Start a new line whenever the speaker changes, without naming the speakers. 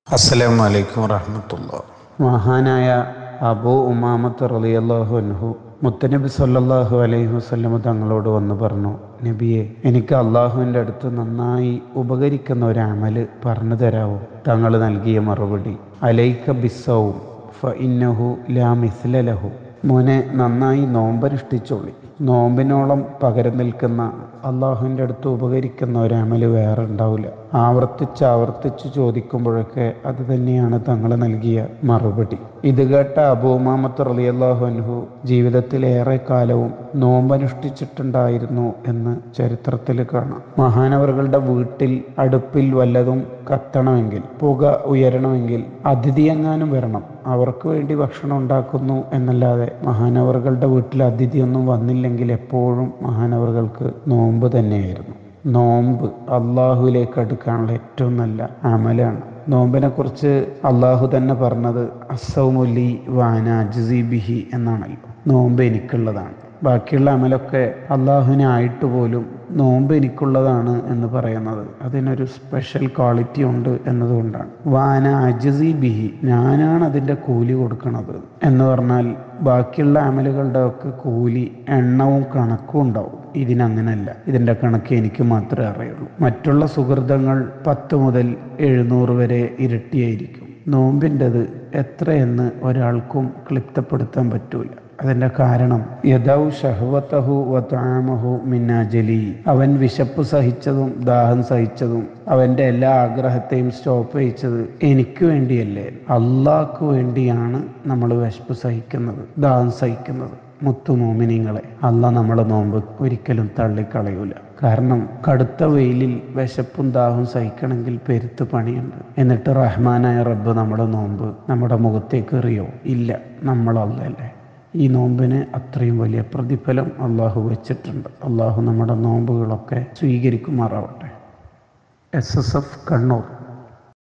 അസ്സലാമു അലൈക്കും വറഹ്മത്തുള്ളാഹി.
മഹാനായ അബൂ ഉമാമത്ത് റളിയല്ലാഹു അൻഹു മുത്തനബി സല്ലല്ലാഹു അലൈഹി വസല്ലം തങ്ങളോട് വന്ന് പറഞ്ഞു, നബിയെ, എനിക്ക് അള്ളാഹുവിൻ്റെ അടുത്ത് നന്നായി ഉപകരിക്കുന്ന ഒരു അമല് പറഞ്ഞു തരാവോ? തങ്ങൾ നൽകിയ മറുപടി, അലൈക ബിസ്സൗം ഫ ഇന്നഹു ലാ മിസ്ല ലഹു. മോനെ, നന്നായി നോമ്പനുഷ്ഠിച്ചോളി. നോമ്പിനോളം പകരം നിൽക്കുന്ന അള്ളാഹുവിൻ്റെ അടുത്ത് ഉപകരിക്കുന്ന ഒരു അമല് വേറെ ഉണ്ടാവില്ല. ആവർത്തിച്ച് ചോദിക്കുമ്പോഴൊക്കെ അത് തന്നെയാണ് തങ്ങൾ നൽകിയ മറുപടി. ഇത് കേട്ട അബൂ ഉമാമത്ത് റളിയല്ലാഹു അൻഹു ജീവിതത്തിലേറെ കാലവും നോമ്പനുഷ്ഠിച്ചിട്ടുണ്ടായിരുന്നു എന്ന് ചരിത്രത്തിൽ കാണാം. മഹാനവറുകളുടെ വീട്ടിൽ അടുപ്പിൽ വല്ലതും കത്തണമെങ്കിൽ, പുക ഉയരണമെങ്കിൽ അതിഥിയെങ്ങാനും വരണം, അവർക്ക് വേണ്ടി ഭക്ഷണം ഉണ്ടാക്കുന്നു എന്നല്ലാതെ മഹാനവറുകളുടെ വീട്ടിൽ അതിഥിയൊന്നും വന്നില്ലെങ്കിൽ എപ്പോഴും മഹാനവറുകൾക്ക് നോമ്പ് തന്നെയായിരുന്നു. നോമ്പ് അള്ളാഹുവിലേക്ക് അടുക്കാനുള്ള ഏറ്റവും നല്ല അമലാണ്. നോമ്പിനെ കുറിച്ച് അള്ളാഹു തന്നെ പറഞ്ഞത് അസ്സൗമു ലീ വഅന അജ്സി ബിഹി എന്നാണല്ലോ. നോമ്പ് എനിക്കുള്ളതാണ്. ബാക്കിയുള്ള അമലൊക്കെ അള്ളാഹുവിനെ ആയിട്ട് പോലും നോമ്പ് എനിക്കുള്ളതാണ് എന്ന് പറയുന്നത് അതിനൊരു സ്പെഷ്യൽ ക്വാളിറ്റി ഉണ്ട് എന്നതുകൊണ്ടാണ്. വാന അജ്സി ബിഹി, ഞാനാണ് അതിൻ്റെ കൂലി കൊടുക്കുന്നത് എന്ന് പറഞ്ഞാൽ ബാക്കിയുള്ള അമലുകളുടെ ഒക്കെ കൂലി എണ്ണവും കണക്കും ഉണ്ടാവും. ഇതിനങ്ങനല്ല. ഇതിൻ്റെ കണക്ക് എനിക്ക് മാത്രമേ അറിയുള്ളൂ. മറ്റുള്ള സുഹൃതങ്ങൾ 10 മുതൽ 700 വരെ ഇരട്ടിയായിരിക്കും. നോമ്പിൻ്റെത് എത്രയെന്ന് ഒരാൾക്കും ക്ലിപ്തപ്പെടുത്താൻ പറ്റൂല. അതിൻ്റെ കാരണം യദൗ ഷഹ്വതഹു വതഅമഹു മിൻ അജലി, അവൻ വിശപ്പ് സഹിച്ചതും ദാഹം സഹിച്ചതും അവൻ്റെ എല്ലാ ആഗ്രഹത്തെയും സ്റ്റോപ്പ് ചെയ്യിച്ചത് എനിക്ക് വേണ്ടിയല്ലേ? അള്ളാഹ്ക്ക് വേണ്ടിയാണ് നമ്മൾ വിശപ്പ് സഹിക്കുന്നത്, ദാഹം സഹിക്കുന്നത്. മുത്തു മോമിനിങ്ങളെ, അള്ളാഹ് നമ്മളെ നോമ്പ് ഒരിക്കലും തള്ളിക്കളയൂല. കാരണം കടുത്ത വെയിലിൽ വിശപ്പും ദാഹവും സഹിക്കണമെങ്കിൽ പെരുത്ത് പണിയുണ്ട്. എന്നിട്ട് റഹ്മാനായ റബ്ബ് നമ്മുടെ നോമ്പ് നമ്മുടെ മുഖത്തേക്ക് എറിയോ? ഇല്ല, നമ്മളല്ലേ. ഈ നോമ്പിന് അത്രയും വലിയ പ്രതിഫലം അള്ളാഹു വെച്ചിട്ടുണ്ട്. അള്ളാഹു നമ്മുടെ നോമ്പുകളൊക്കെ സ്വീകരിക്കുമാറാവട്ടെ. SSF കണ്ണൂർ.